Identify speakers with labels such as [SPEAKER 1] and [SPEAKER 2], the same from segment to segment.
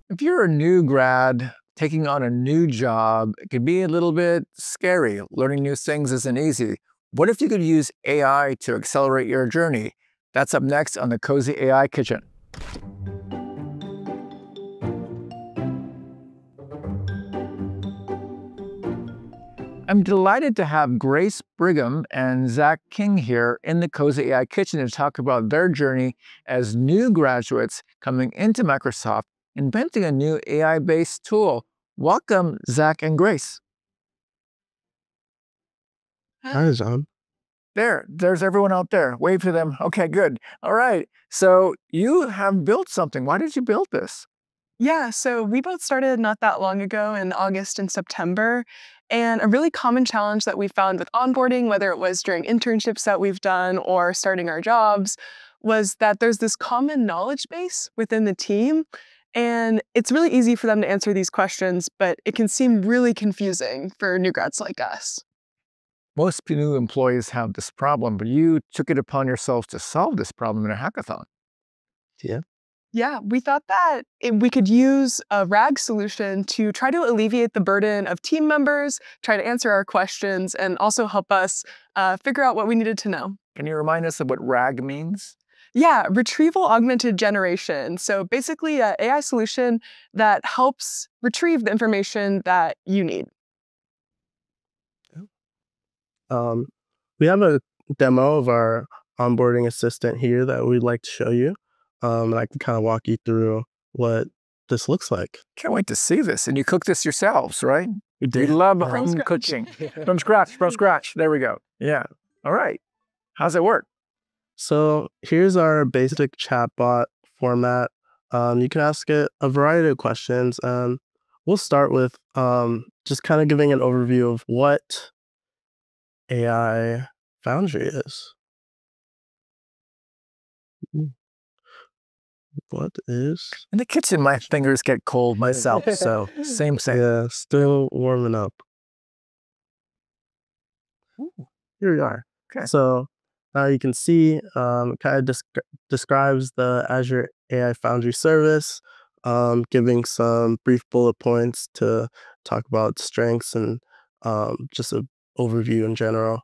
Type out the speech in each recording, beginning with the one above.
[SPEAKER 1] If you're a new grad taking on a new job, it can be a little bit scary. Learning new things isn't easy. What if you could use AI to accelerate your journey? That's up next on the Cozy AI Kitchen. I'm delighted to have Grace Brigham and Zach King here in the Cozy AI Kitchen to talk about their journey as new graduates coming into Microsoft, inventing a new AI-based tool. Welcome, Zach and Grace.
[SPEAKER 2] Hi, John.
[SPEAKER 1] There's everyone out there. Wave to them. Okay, good. All right. So you have built something. Why did you build this?
[SPEAKER 3] Yeah, so we both started not that long ago in August and September. And a really common challenge that we found with onboarding, whether it was during internships that we've done or starting our jobs, was that there's this common knowledge base within the team. And it's really easy for them to answer these questions, but it can seem really confusing for new grads like us.
[SPEAKER 1] Most new employees have this problem, but you took it upon yourselves to solve this problem in a hackathon.
[SPEAKER 2] Yeah.
[SPEAKER 3] Yeah, we thought that we could use a RAG solution to try to alleviate the burden of team members, try to answer our questions, and also help us figure out what we needed to know.
[SPEAKER 1] Can you remind us of what RAG means?
[SPEAKER 3] Yeah, retrieval augmented generation. So basically an AI solution that helps retrieve the information that you need.
[SPEAKER 2] We have a demo of our onboarding assistant here that we'd like to show you. And I can kind of walk you through what this looks like.
[SPEAKER 1] Can't wait to see this. And you cook this yourselves, right?
[SPEAKER 2] We
[SPEAKER 1] We love home
[SPEAKER 3] scratch.
[SPEAKER 1] cooking. From scratch. There we go. Yeah. All right. How's it work?
[SPEAKER 2] So here's our basic chatbot format. You can ask it a variety of questions, and we'll start with just kind of giving an overview of what AI Foundry is. What is?
[SPEAKER 1] In the kitchen, my fingers get cold myself. So same.
[SPEAKER 2] Yeah, still warming up. Here we are.
[SPEAKER 1] Okay.
[SPEAKER 2] So now you can see it kind of describes the Azure AI Foundry service, giving some brief bullet points to talk about strengths and just an overview in general.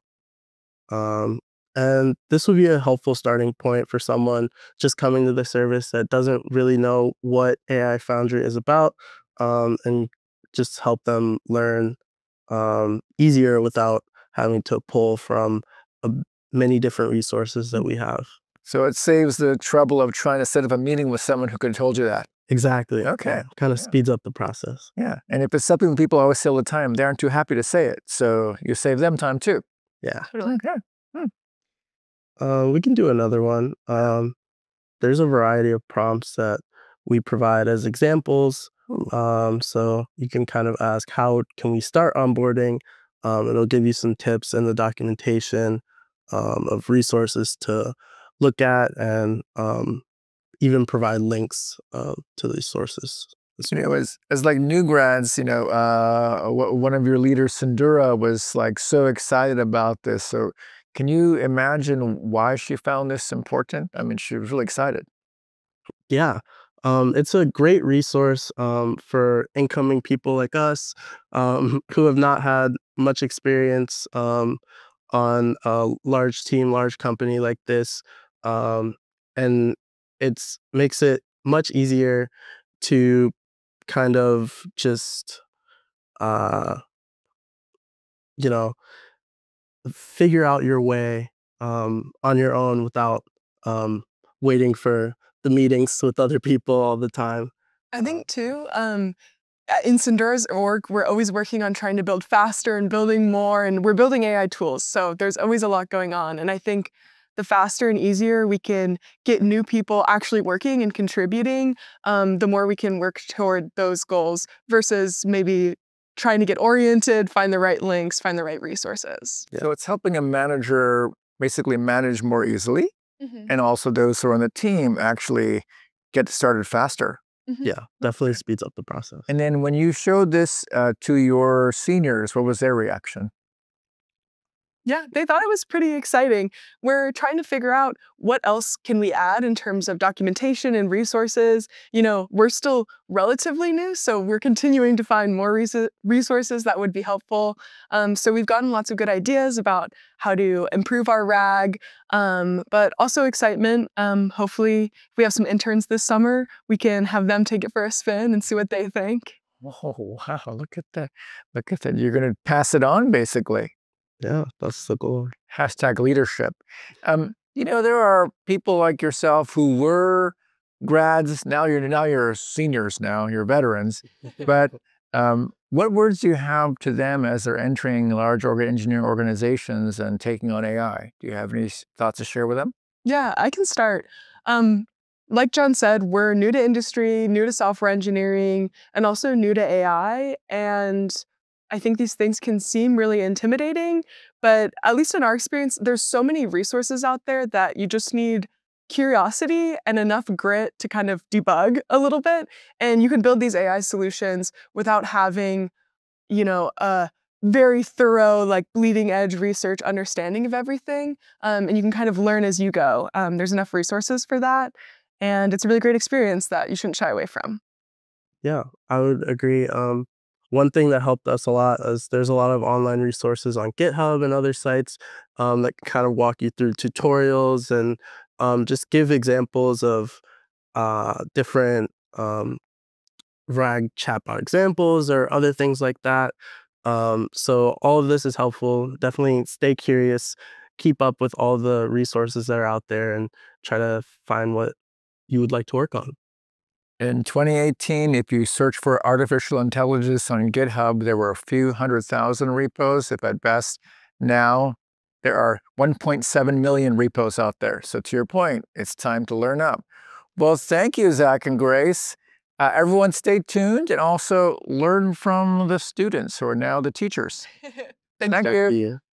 [SPEAKER 2] And this would be a helpful starting point for someone just coming to the service that doesn't really know what AI Foundry is about, and just help them learn easier without having to pull from many different resources that we have.
[SPEAKER 1] So it saves the trouble of trying to set up a meeting with someone who could have told you that.
[SPEAKER 2] Exactly.
[SPEAKER 1] Okay.
[SPEAKER 2] Kind of speeds up the process.
[SPEAKER 1] Yeah. And if it's something that people always say all the time, they aren't too happy to say it. So you save them time too.
[SPEAKER 2] Yeah.
[SPEAKER 1] Okay.
[SPEAKER 2] We can do another one. There's a variety of prompts that we provide as examples. So you can kind of ask, how can we start onboarding? It'll give you some tips and the documentation of resources to look at, and even provide links to these sources.
[SPEAKER 1] You know, as like new grads, you know, one of your leaders, Sindura, was like so excited about this. So can you imagine why she found this important? I mean, she was really excited.
[SPEAKER 2] Yeah. It's a great resource for incoming people like us who have not had much experience on a large team, large company like this. And it makes it much easier to kind of just, you know, figure out your way on your own without waiting for the meetings with other people all the time.
[SPEAKER 3] I think too, in Sindura's org, we're always working on trying to build faster and building more, and we're building AI tools. So there's always a lot going on. And I think the faster and easier we can get new people actually working and contributing, the more we can work toward those goals versus maybe trying to get oriented, find the right links, find the right resources.
[SPEAKER 2] Yeah.
[SPEAKER 1] So it's helping a manager basically manage more easily, and also those who are on the team actually get started faster.
[SPEAKER 2] Yeah, definitely speeds up the process.
[SPEAKER 1] And then when you showed this to your seniors, what was their reaction?
[SPEAKER 3] Yeah, they thought it was pretty exciting. We're trying to figure out what else can we add in terms of documentation and resources. We're still relatively new, so we're continuing to find more resources that would be helpful. So we've gotten lots of good ideas about how to improve our RAG, but also excitement. Hopefully, if we have some interns this summer, we can have them take it for a spin and see what they think.
[SPEAKER 1] Oh, wow, look at that. Look at that. You're going to pass it on, basically.
[SPEAKER 2] Yeah, that's the goal.
[SPEAKER 1] Hashtag leadership. There are people like yourself who were grads. Now you're seniors. Now you're veterans. But what words do you have to them as they're entering large engineering organizations and taking on AI? Do you have any thoughts to share with them?
[SPEAKER 3] Yeah, I can start. Like John said, we're new to industry, new to software engineering, and also new to AI. And I think these things can seem really intimidating, but at least in our experience, there's so many resources out there that you just need curiosity and enough grit to kind of debug a little bit. And you can build these AI solutions without having, a very thorough, like bleeding edge research understanding of everything. And you can kind of learn as you go. There's enough resources for that. And it's a really great experience that you shouldn't shy away from.
[SPEAKER 2] Yeah, I would agree. One thing that helped us a lot is there's a lot of online resources on GitHub and other sites that kind of walk you through tutorials and just give examples of different RAG chatbot examples or other things like that. So all of this is helpful. Definitely stay curious, keep up with all the resources that are out there, and try to find what you would like to work on.
[SPEAKER 1] In 2018, if you search for artificial intelligence on GitHub, there were a few 100,000 repos, if at best. Now, there are 1.7 million repos out there. So to your point, it's time to learn up. Well, thank you, Zach and Grace. Everyone stay tuned and also learn from the students who are now the teachers.
[SPEAKER 3] Thank you.
[SPEAKER 2] Yeah.